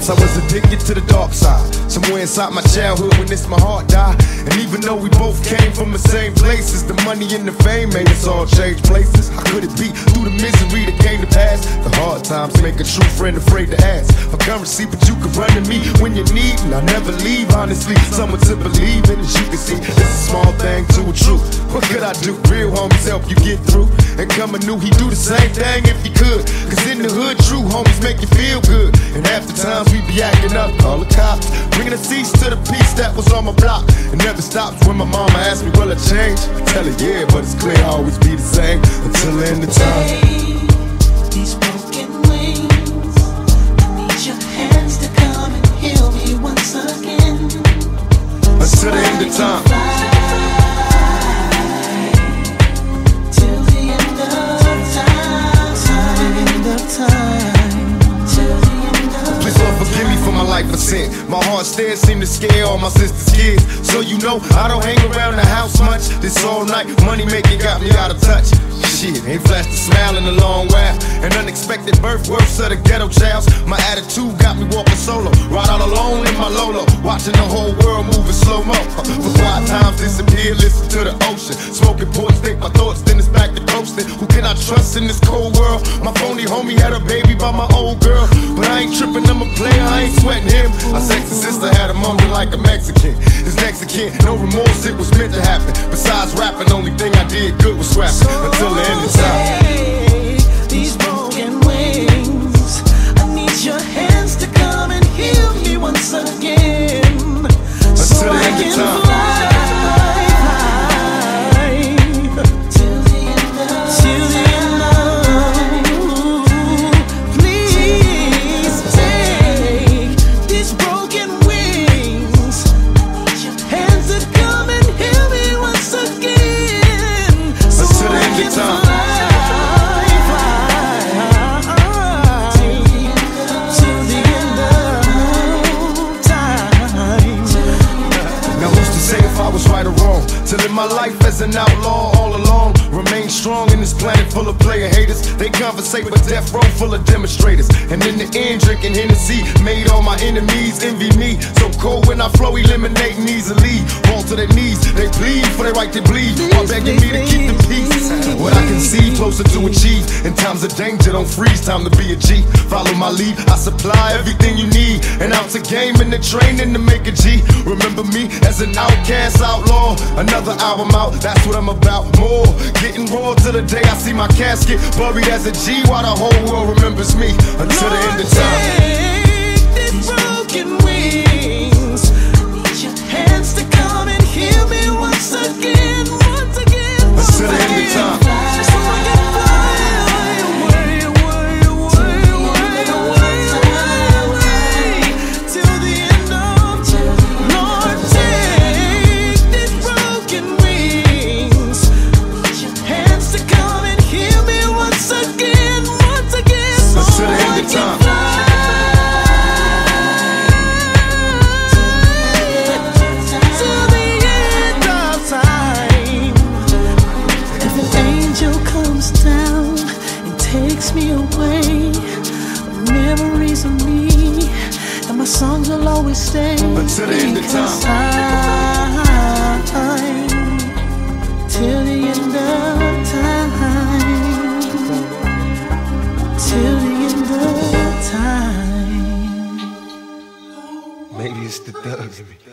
I was addicted to the dark side. Somewhere inside my childhood when this my heart died. And even though we both came from the same places, the money and the fame made us all change places. How could it be through the misery that came to pass? The hard times make a true friend afraid to ask for currency, but you can run to me when you need, and I never leave. Honestly, someone to believe in. As you can see, this is a small thing to a truth. What could I do? Real homies help you get through. And coming new, he do the same thing if he could. Cause in the hood, true homies make you feel good. And half the times we be acting up, call the cops, bringing a cease to the peace that was on my block. It never stops when my mama asks me, will I change? I tell her yeah, but it's clear I'll always be the same until the end of time. These broken wings, I need your hands to come and heal me once again. Until the end of time. Till the end of time. Till the end of time. Till the end of Please Lord forgive me for my life of sin. My heart still seem to scare all my sister's kids. So you know I don't hang around the house much. This all night money making got me out of touch. Shit, ain't flashed a smile in a long while. An unexpected birth, worse of the ghetto childs. My attitude got me walking solo, ride out alone in my Lolo, watching the whole world move in slow-mo. For quiet times disappear, listen to the ocean. Smoking ports, think my thoughts, then it's back to coasting. Who can I trust in this cold world? My phony homie had a baby by my old girl, but I ain't tripping, I'm a player, I ain't sweating him. My sexy sister had a moment like a Mexican. His next of kin, no remorse, it was meant to happen. Besides rapping, only thing I did good was scrapping. Until the end of time. These broken wings, I need your hands to come and heal me once again. So Until the I end of can time. fly till the end of please take these broken wings. Hands to come and heal me once again. So Until the I end of can time. fly till the end of time. Now who's to say if I was right or wrong? To live my life as an outlaw all along. Remain strong in this planet full of player haters. They conversate but death row full of demonstrators. And in the end drinking Hennessy made all my enemies envy me. So cold when I flow, eliminating easily. Fall to their knees, they plead for their right to bleed, while begging me to keep the peace. What I can see closer to achieve. In times of danger, don't freeze, time to be a G. Follow my lead, I supply everything you need. And out to game in the training to make a G. Remember me as an outcast outlaw. Another album out, that's what I'm about. More, getting raw till the day I see my casket buried as a G, while the whole world remembers me. Until the end of time. Take these broken wings. I need your hands to come and heal me once again, once again. Until the end of time. So I can fly away, away, away, away, away, away, till the end of time. Lord, take these broken wings. I need your hands to come and heal me once again, once again. Until the end of time. Takes me away, memories of me, and my songs will always stay. Until the end of time. Till the end of time. Till the end of time. Maybe it's the thugs in me.